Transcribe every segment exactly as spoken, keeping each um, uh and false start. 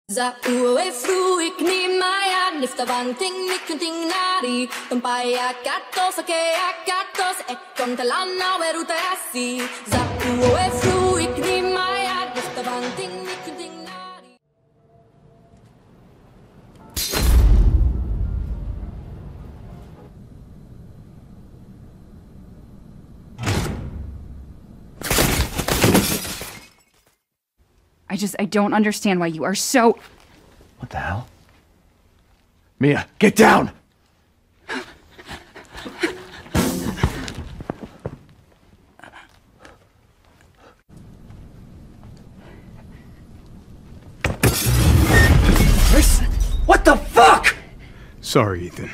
Za uwe fruik ni maya nifta banting nikunting nari tumpaya katos ake akatos ekon talana weruta asi za uwe fruik ni maya nifta banting nikunting nari. I just, I don't understand why you are so... What the hell? Mia, get down! Chris? What the fuck? Sorry, Ethan.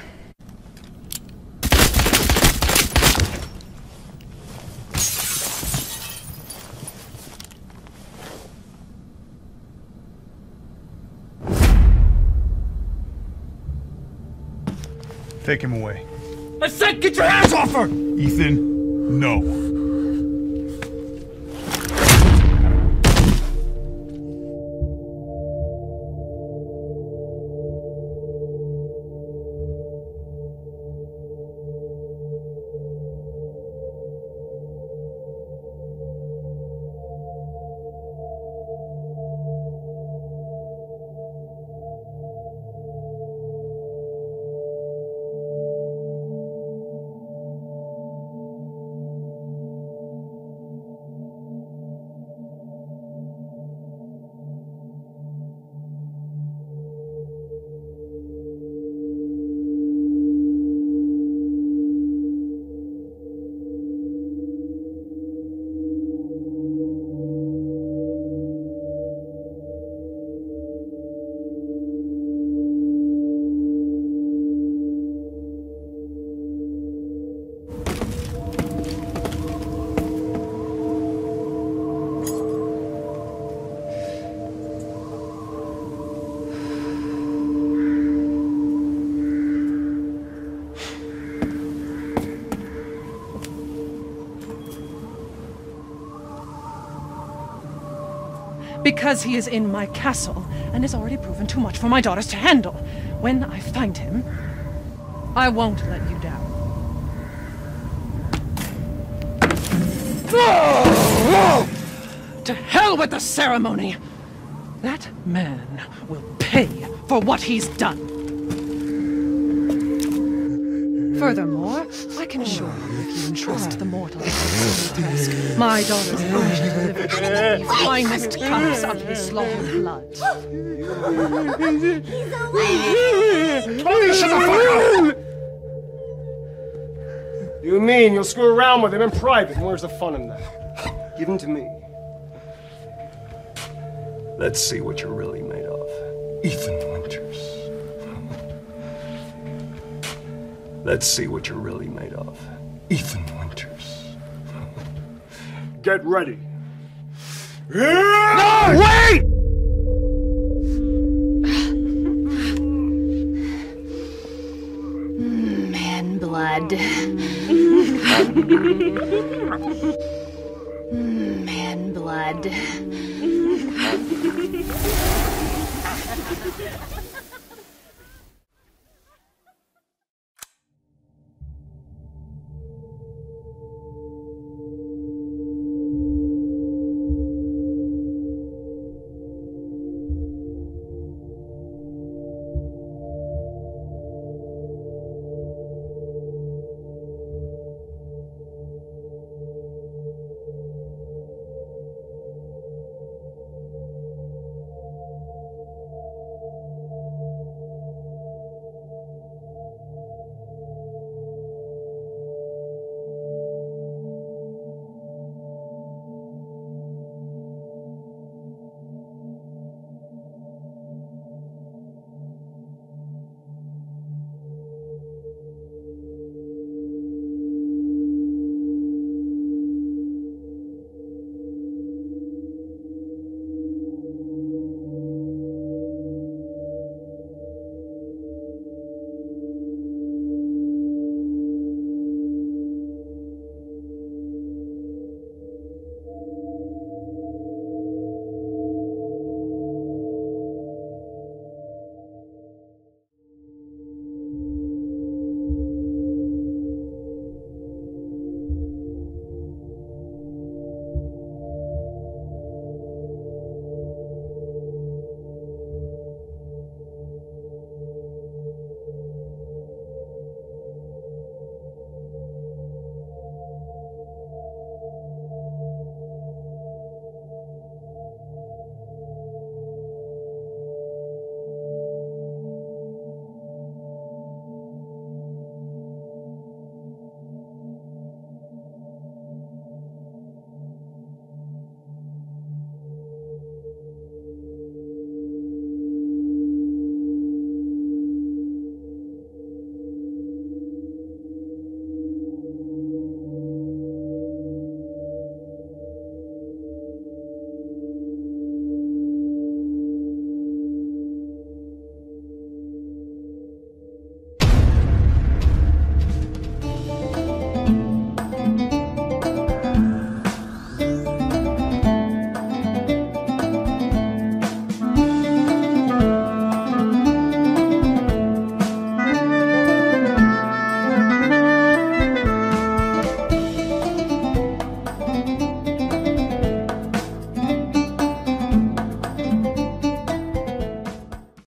Take him away. I said get your hands off her! Ethan, no. Because he is in my castle, and has already proven too much for my daughters to handle. When I find him, I won't let you down. To hell with the ceremony! That man will pay for what he's done. Furthermore, I can assure you if you entrust the mortal to task, my daughters will deliver the finest cups of his slaughtered blood. He's alive! Tony, shut the fuck up! You mean you'll screw around with him in private? Where's the fun in that? Give him to me. Let's see what you're really made of. Ethan Winters. Let's see what you're really made of. Ethan Winters. Get ready. No! Wait! Man blood. Man blood.